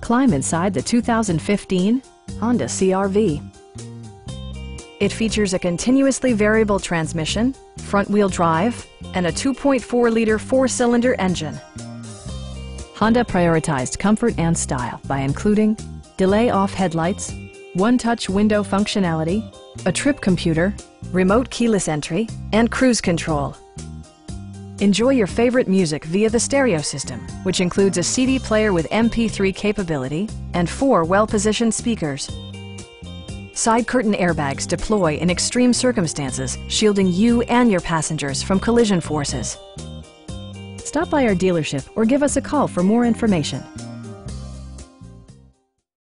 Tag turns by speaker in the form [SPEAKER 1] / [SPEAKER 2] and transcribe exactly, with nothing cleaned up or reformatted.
[SPEAKER 1] Climb inside the two thousand fifteen Honda C R V. It features a continuously variable transmission, front-wheel drive, and a two point four liter four-cylinder engine. Honda prioritized comfort and style by including delay-off headlights, one-touch window functionality, a trip computer, remote keyless entry, and cruise control. Enjoy your favorite music via the stereo system, which includes a C D player with M P three capability and four well-positioned speakers. Side curtain airbags deploy in extreme circumstances, shielding you and your passengers from collision forces. Stop by our dealership or give us a call for more information.